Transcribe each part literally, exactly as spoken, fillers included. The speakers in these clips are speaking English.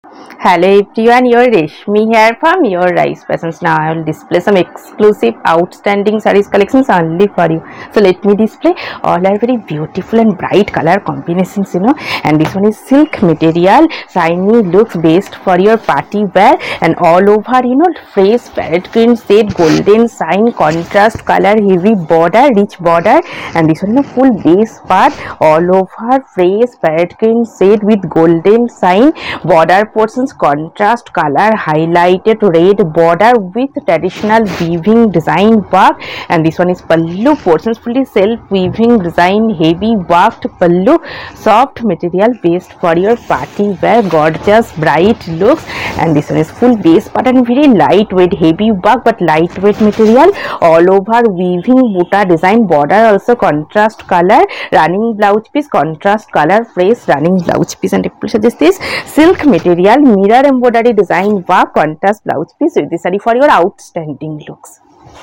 Hello everyone, your Reshmi here from your Rice Fashions. Now I will display some exclusive outstanding sarees collections only for you. So let me display. All are very beautiful and bright color combinations, you know. And this one is silk material, shiny looks best for your party wear, and all over, you know, fresh parrot green shade, golden shine, contrast color, heavy border, rich border, and this one, you know, full base part all over fresh parrot green shade with golden shine, border portions contrast color, highlighted red border with traditional weaving design work, and this one is pallu portions fully self weaving design, heavy worked pallu, soft material based for your party wear, gorgeous bright looks, and this one is full base pattern, very lightweight, heavy work but lightweight material, all over weaving buta design, border also contrast color, running blouse piece contrast color, fresh running blouse piece, and it suggest this silk material, mirror embroidery design work, contrast blouse piece with this saree for your outstanding looks.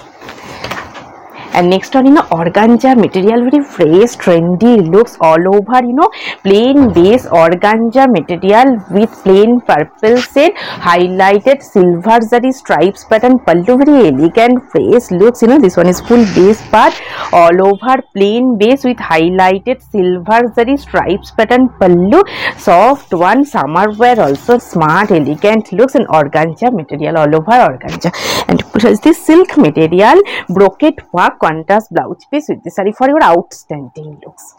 And next one, you know, organza material, very fresh trendy looks, all over, you know, plain base organza material with plain purple shade, highlighted silver zari stripes pattern, pallu, very elegant fresh looks, you know. This one is full base part, all over plain base with highlighted silver zari stripes pattern, pallu, soft one, summer wear also, smart elegant looks, and organza material, all over organza. And this silk material, brocade work, contrast blouse piece with this saree for your outstanding looks.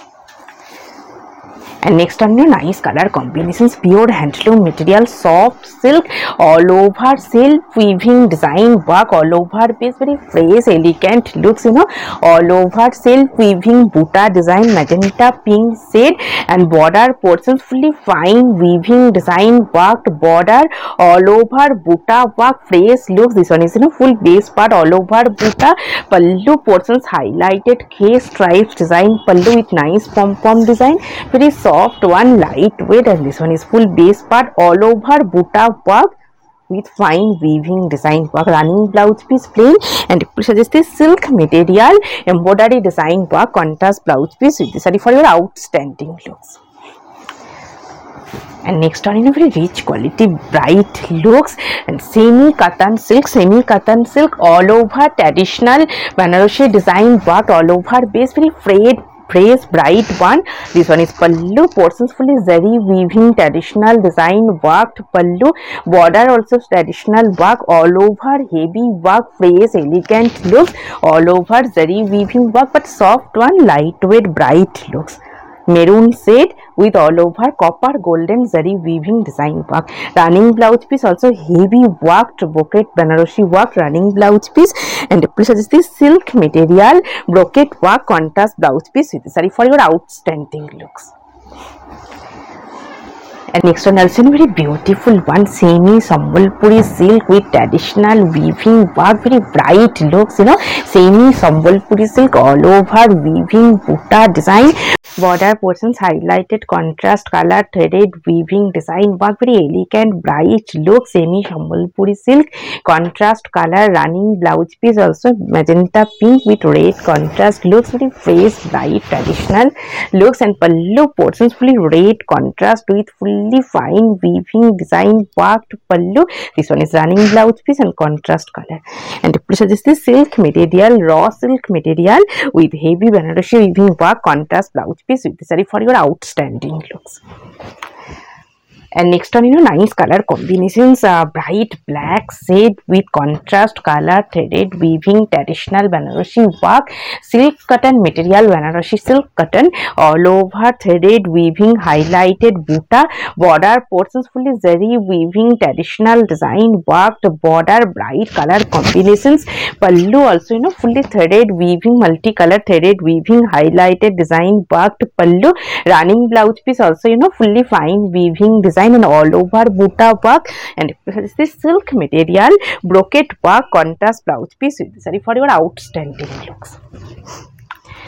And next on your nice color combinations, pure handloom material, soft silk, all over self weaving design work, all over base, very fresh elegant looks, you know, all over self weaving buta design, magenta pink shade, and border portions fully fine weaving design worked border, all over buta work, fresh looks. This one is, you know, full base part all over buta, pallu portions highlighted K stripes design, pallu with nice pom pom design, very soft one, lightweight, and this one is full base part all over buta work with fine weaving design work, running blouse piece plain, and it suggests this silk material, embroidery design work, contrast blouse piece with this saree for your outstanding looks. And next one, in a very rich quality bright looks, and semi cotton silk, semi cotton silk, all over traditional Banarosi design work, all over base, very frayed fresh bright one. This one is pallu portions fully zari weaving traditional design worked pallu, border also traditional work, all over heavy work, fresh elegant looks, all over zari weaving work but soft one, lightweight bright looks, maroon shade with all over copper golden zari weaving design work, running blouse piece also heavy worked brocade Banarosi work, running blouse piece, and please suggest this silk material, brocade work, contrast blouse piece with saree for your outstanding looks. And next one also very beautiful one, semi Sambalpuri silk with traditional weaving work, very bright looks, you know, semi Sambalpuri silk, all over weaving buta design, border portions highlighted contrast color, threaded weaving design work, very elegant bright look, semi Sambalpuri silk, contrast color, running blouse piece also magenta pink with red contrast looks, very fresh bright traditional looks, and pallu portions fully red contrast with fully fine weaving design worked pallu. This one is running blouse piece and contrast color, and please suggest this silk material, raw silk material with heavy Banarosi weaving work, contrast blouse piece with the saree for your outstanding looks. And next one, you know, nice color combinations, uh, bright black shade with contrast color, threaded weaving traditional Banarosi work, silk cotton material, Banarosi silk cotton, all over threaded weaving highlighted buta, border portions fully zari weaving traditional design worked border, bright color combinations, pallu also, you know, fully threaded weaving multicolor threaded weaving highlighted design worked pallu, running blouse piece also, you know, fully fine weaving design and all over buta work, and this silk material, brocade work, contrast blouse piece with saree for your outstanding looks.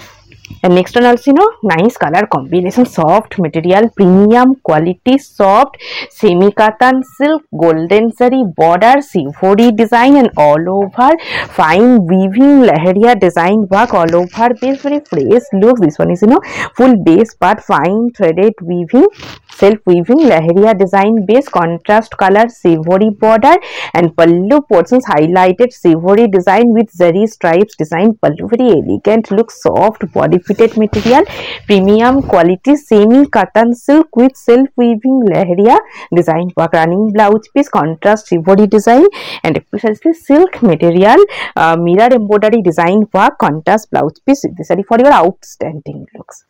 And next one also, you know, nice color combination, soft material, premium quality, soft semi-cotton silk, golden zari border, symphony design, and all over fine weaving leheria design work all over base, very fresh looks. This one is, you know, full base part, fine threaded weaving, self weaving leheria design base, contrast color, savory border, and pallu portions highlighted savory design with zari stripes design. Pallu very elegant look, soft body fitted material, premium quality semi cotton silk with self weaving leheria design work, running blouse piece, contrast savory design, and precisely silk material, uh, mirror embroidery design work, contrast blouse piece. This is for your outstanding looks.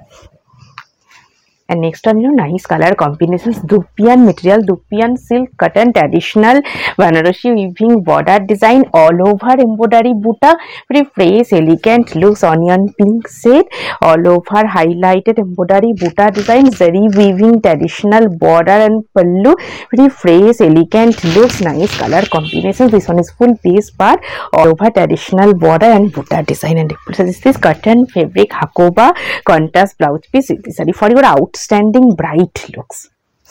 And next one, you know, nice color combinations, dupian material, dupian silk cotton traditional Banarasi weaving border design, all over embroidery buta, very fresh elegant looks, onion pink shade, all over highlighted embroidery buta design, zari weaving traditional border and pallu, very fresh elegant looks, nice color combinations. This one is full base part, all over traditional border and buta design, and this is cotton fabric hakoba contrast blouse piece. This is for your out outstanding bright looks.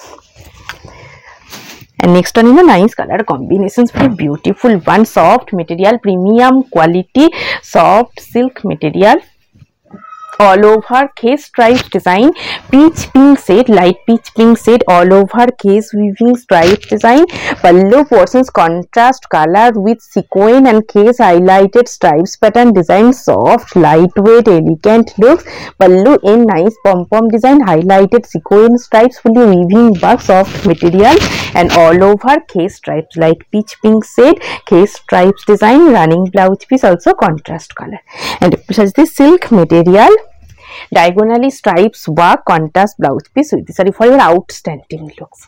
And next one, you know, nice color combinations, very beautiful one, soft material, premium quality, soft silk material, all over case stripes design, peach pink shade, light peach pink shade, all over case weaving stripes design, pallu portions contrast color with sequin and case highlighted stripes pattern design, soft lightweight elegant looks, pallu in nice pom pom design, highlighted sequin stripes, fully weaving work, soft material, and all over case stripes, light peach pink shade, case stripes design, running blouse piece, also contrast color, and besides this silk material, diagonally stripes work, contrast blouse piece with this are for your outstanding looks.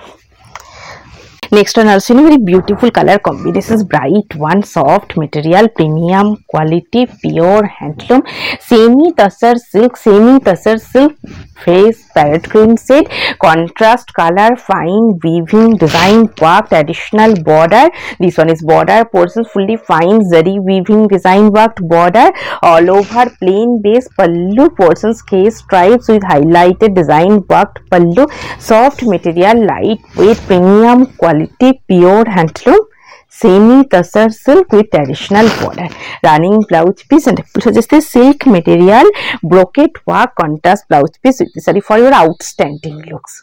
Next one also, you know, very beautiful color combinations, bright one, soft material, premium quality, pure handloom, semi tussar silk, semi tussar silk, face parrot green shade, contrast color, fine weaving design work, traditional border. This one is border portions, fully fine zari weaving design worked border, all over plain base, pallu portions case stripes with highlighted design worked pallu, soft material, lightweight, premium quality, pure handloom, semi tussar silk with traditional border, running blouse piece, and so just this silk material, brocade work, contrast blouse piece. This is for your outstanding looks.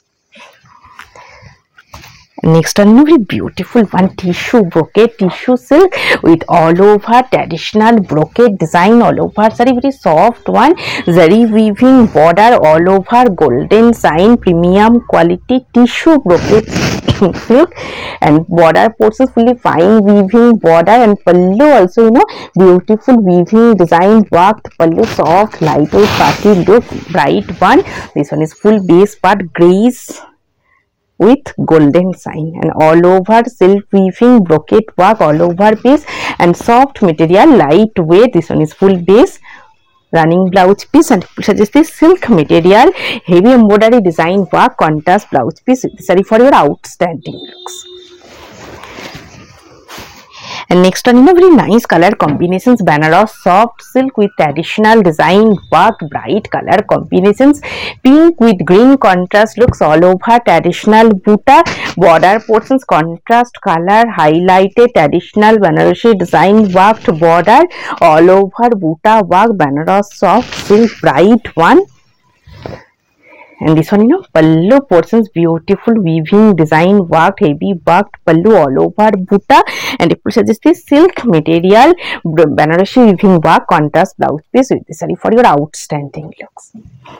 Next one, very beautiful one, tissue brocade, tissue silk with all over traditional brocade design, all over, sorry, very soft one, zari weaving border, all over golden sign, premium quality tissue brocade silk, and border portions fully fine weaving border, and pallu also, you know, beautiful weaving design worked pallu, soft lightweight party look, bright one. This one is full base part, grace with golden sign, and all over silk weaving brocade work, all over base, and soft material, lightweight. This one is full base, running blouse piece, and suggest this silk material, heavy embroidery design work, contrast blouse piece. Sorry for your outstanding looks. And next one, you know, very nice color combinations, Banaras soft silk with traditional design work, bright color combinations, pink with green contrast looks, all over traditional buta, border portions contrast color, highlighted traditional Banarasi design worked border, all over buta work, Banaras soft silk, bright one. And this one, you know, pallu portions, beautiful weaving design worked, heavy worked pallu, all over buta, and it suggests this silk material, Banarasi weaving work, contrast blouse piece with this, sorry, for your outstanding looks.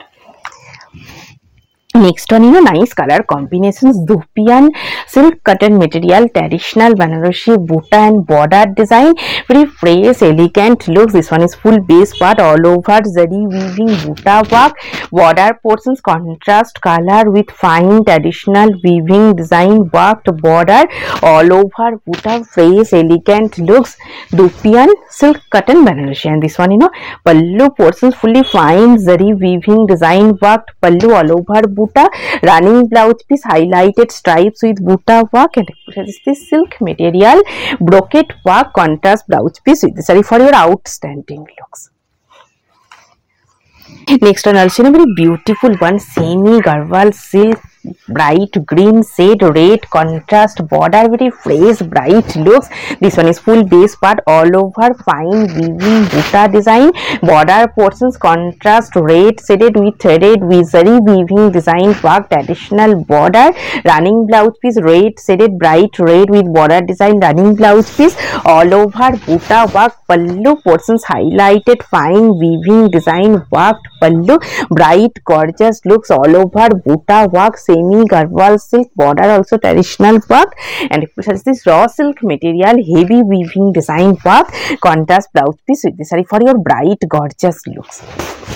Next one, you know, nice color combinations, dupian silk cotton material, traditional Banarasi buta and border design, very fresh elegant looks. This one is full base part, all over zari weaving buta work, border portions contrast color with fine traditional weaving design worked border, all over buta, fresh elegant looks, dupian silk cotton Banarasi. And this one, you know, pallu portions, fully fine zari weaving design worked pallu, all over buta, running blouse piece, highlighted stripes with buta work, and this silk material, brocade work, contrast blouse piece with, sorry, for your outstanding looks. Next one also a very beautiful one, semi garval silk, bright green shade, red contrast border, very fresh bright looks. This one is full base part all over, fine weaving buta design, border portions contrast red shaded with threaded vizary weaving design work, traditional border, running blouse piece red shaded bright red with border design, running blouse piece all over buta work, pallu portions highlighted fine weaving design worked pallu, bright gorgeous looks all over buta work, semi garval silk border also traditional work, and it has this raw silk material heavy weaving design work, contrast blouse piece with this saree for your bright gorgeous looks.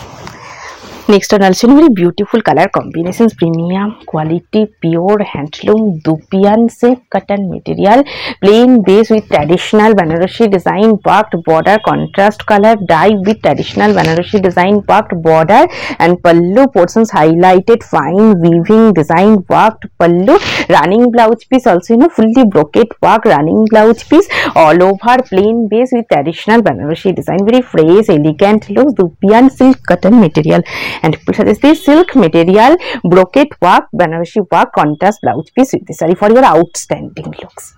Next one also very beautiful color combinations, premium quality pure handloom dupian silk cotton material, plain base with traditional Banarasi design worked border, contrast color dye with traditional Banarasi design worked border, and pallu portions highlighted fine weaving design worked pallu, running blouse piece also you know fully brocade work, running blouse piece all over plain base with traditional Banarasi design, very fresh elegant looks, dupian silk cotton material, and it is silk material brocade work, Banarasi work, contrast blouse piece with this saree for your outstanding looks.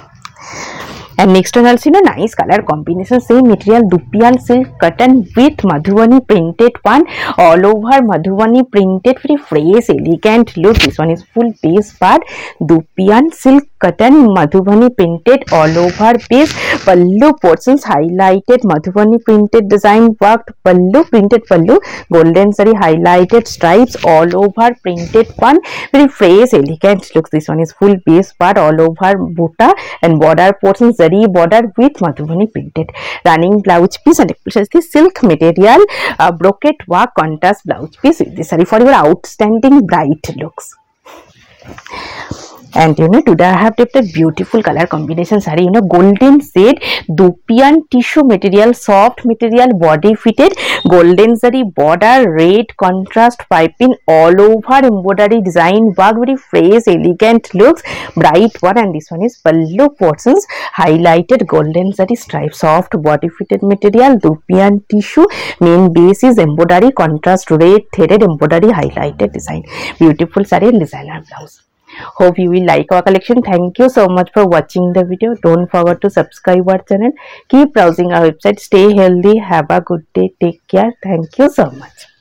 And next one also you know nice color combination, same material dupian silk cotton with Madhubani printed one, all over Madhubani printed, very fresh elegant look. This one is full base part, dupian silk cotton Madhubani printed all over base, pallu portions highlighted Madhubani printed design worked pallu, printed pallu, golden saree highlighted stripes all over printed one, very fresh elegant looks. This one is full base part all over buta, and border portions zari border with Madhubani printed, running blouse piece, and it is the silk material uh, brocade work, contrast blouse piece with this saree for your outstanding bright looks. And you know today I have kept a beautiful color combination saree, you know golden shade dupian tissue material, soft material, body fitted, golden zari border, red contrast piping all over embroidery design work, very fresh elegant looks, bright one, and this one is pallu portions highlighted golden zari stripe, soft body fitted material, dupian tissue, main base is embroidery, contrast red threaded embroidery highlighted design, beautiful saree and designer blouse. Hope you will like our collection. Thank you so much for watching the video. Don't forget to subscribe our channel. Keep browsing our website. Stay healthy. Have a good day. Take care. Thank you so much.